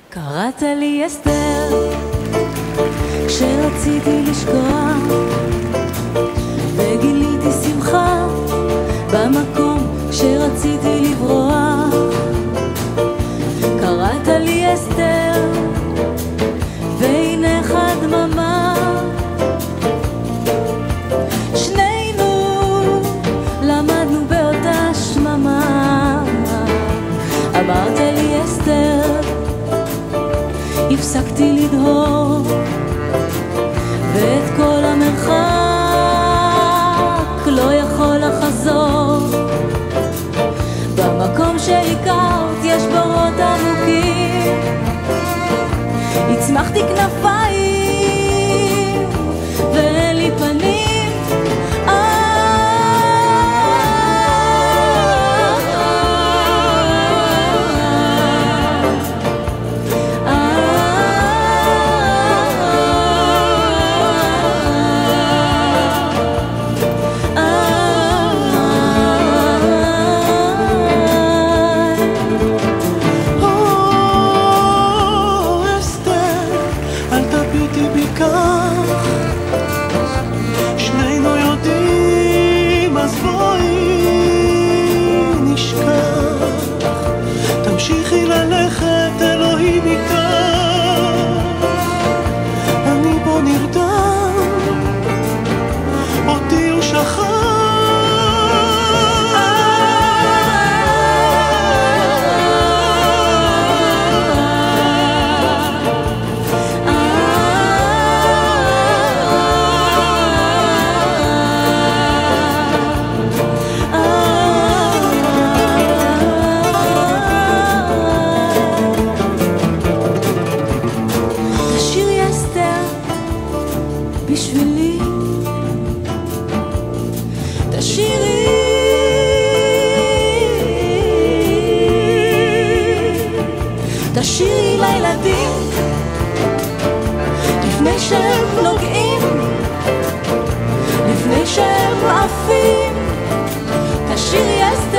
קראת לי אסתר כשרציתי לשכוח, וגיליתי שמחה במקום כשרציתי לברוח. קראת לי אסתר והנך דממה, שנינו למדנו באותה שממה. אמרת לי אסתר, הפסקתי לדהור, ואת כל המרחק לא יכול לחזור. במקום שהכרת יש בורות עמוקים, הצמחתי כנפיים ואין לי פנים. שנינו יודעים, אז בואי נשכח. תמשיכי ללכת, אלוהים איתך. אני בו נרדם, אותי הוא שכח. בשבילי תשירי, תשירי לילדים לפני שהם נוגעים, לפני שהם עפים. תשירי